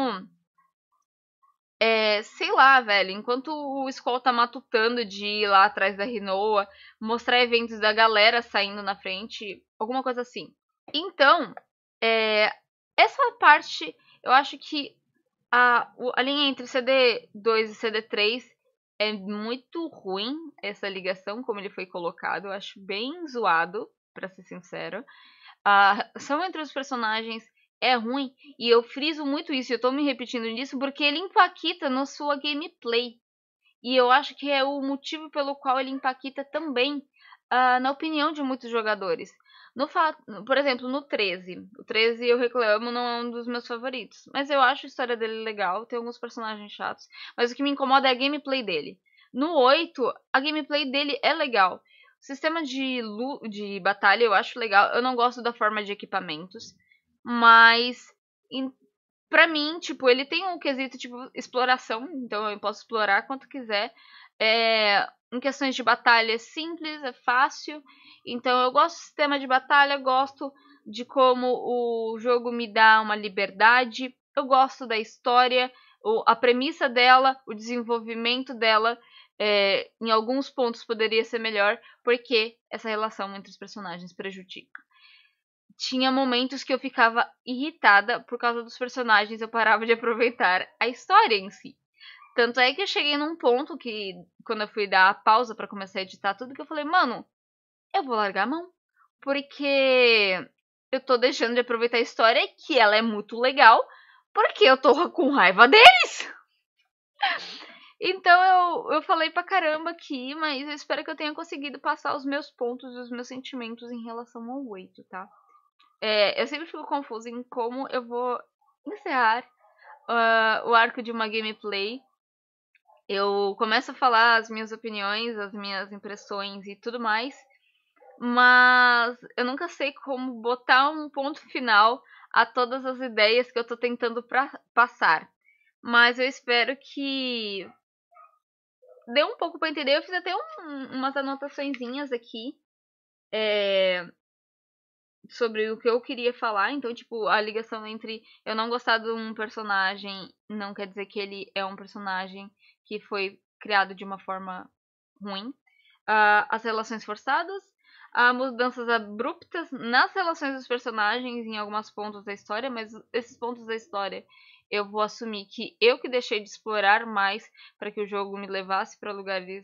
sei lá, velho, enquanto o Skoll tá matutando de ir lá atrás da Rinoa, mostrar eventos da galera saindo na frente, alguma coisa assim. Então, essa parte, eu acho que a linha entre CD2 e CD3 é muito ruim, essa ligação, como ele foi colocado. Eu acho bem zoado, pra ser sincero. A relação entre os personagens é ruim, e eu friso muito isso, eu tô me repetindo nisso, porque ele impacta na sua gameplay. E eu acho que é o motivo pelo qual ele impacta também na opinião de muitos jogadores. Por exemplo, no 13. O 13 eu reclamo, não é um dos meus favoritos. Mas eu acho a história dele legal, tem alguns personagens chatos. Mas o que me incomoda é a gameplay dele. No 8, a gameplay dele é legal. O sistema de batalha eu acho legal. Eu não gosto da forma de equipamentos. Mas pra mim, tipo, ele tem um quesito, tipo, exploração, então eu posso explorar quanto quiser. Em questões de batalha é simples, é fácil. Então eu gosto do sistema de batalha, gosto de como o jogo me dá uma liberdade. Eu gosto da história, a premissa dela, o desenvolvimento dela. Em alguns pontos poderia ser melhor, porque essa relação entre os personagens prejudica. Tinha momentos que eu ficava irritada por causa dos personagens, eu parava de aproveitar a história em si. Tanto é que eu cheguei num ponto que, quando eu fui dar a pausa pra começar a editar tudo, que eu falei, mano, eu vou largar a mão. Porque eu tô deixando de aproveitar a história, que ela é muito legal, porque eu tô com raiva deles. Então eu falei pra caramba aqui, mas eu espero que eu tenha conseguido passar os meus pontos e os meus sentimentos em relação ao 8, tá? Eu sempre fico confusa em como eu vou encerrar o arco de uma gameplay. Eu começo a falar as minhas opiniões, as minhas impressões e tudo mais, mas eu nunca sei como botar um ponto final a todas as ideias que eu tô tentando passar. Mas eu espero que dê um pouco pra entender. Eu fiz até umas anotaçõezinhas aqui. Sobre o que eu queria falar. Então, tipo, a ligação entre eu não gostar de um personagem não quer dizer que ele é um personagem que foi criado de uma forma ruim. As relações forçadas, mudanças abruptas nas relações dos personagens em alguns pontos da história, mas esses pontos da história eu vou assumir que eu que deixei de explorar mais para que o jogo me levasse para lugares,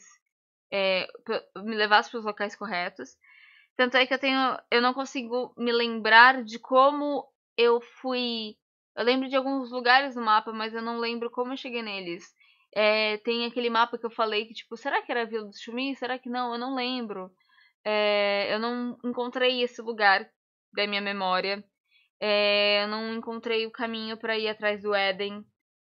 me levasse para os locais corretos. Tanto é que eu não consigo me lembrar de como eu fui. Eu lembro de alguns lugares no mapa, mas eu não lembro como eu cheguei neles. Tem aquele mapa que eu falei que, tipo, será que era a Vila do Chumi? Será que não? Eu não lembro. Eu não encontrei esse lugar da minha memória. Eu não encontrei o caminho para ir atrás do Éden.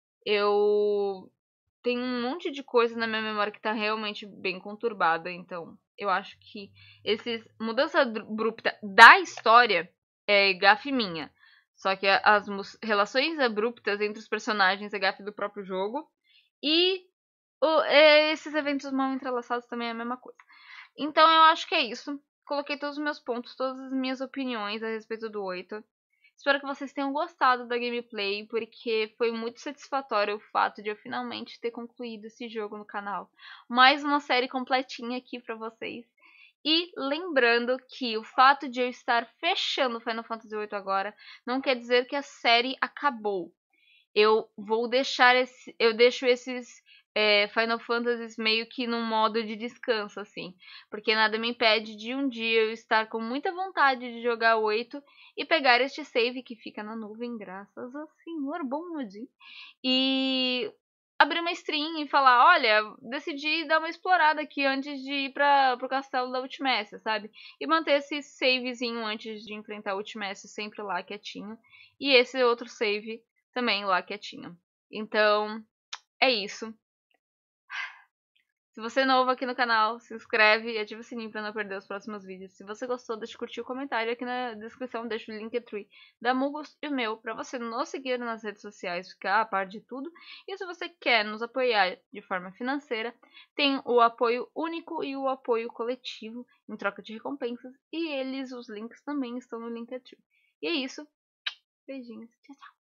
Eu tenho um monte de coisa na minha memória que tá realmente bem conturbada, então eu acho que esses mudança abrupta da história é gafe minha. Só que as relações abruptas entre os personagens é gafe do próprio jogo. E esses eventos mal entrelaçados também é a mesma coisa. Então eu acho que é isso. Coloquei todos os meus pontos, todas as minhas opiniões a respeito do 8. Espero que vocês tenham gostado da gameplay, porque foi muito satisfatório o fato de eu finalmente ter concluído esse jogo no canal. Mais uma série completinha aqui pra vocês. E lembrando que o fato de eu estar fechando Final Fantasy VIII agora não quer dizer que a série acabou. Eu deixo esses Final Fantasies meio que num modo de descanso, assim. Porque nada me impede de um dia eu estar com muita vontade de jogar 8 e pegar este save que fica na nuvem, graças ao Senhor bom Odin, e abrir uma stream e falar, olha, decidi dar uma explorada aqui antes de ir pro castelo da Ultimécia, sabe? E manter esse savezinho antes de enfrentar a Ultimécia sempre lá quietinho. E esse outro save também lá quietinho. Então, é isso. Se você é novo aqui no canal, se inscreve e ativa o sininho para não perder os próximos vídeos. Se você gostou, deixa curtir o comentário aqui na descrição, deixa o Linktree da Mugos e o meu para você nos seguir nas redes sociais, ficar a par de tudo. E se você quer nos apoiar de forma financeira, tem o apoio único e o apoio coletivo em troca de recompensas. E os links também estão no Linktree. E é isso. Beijinhos. Tchau, tchau.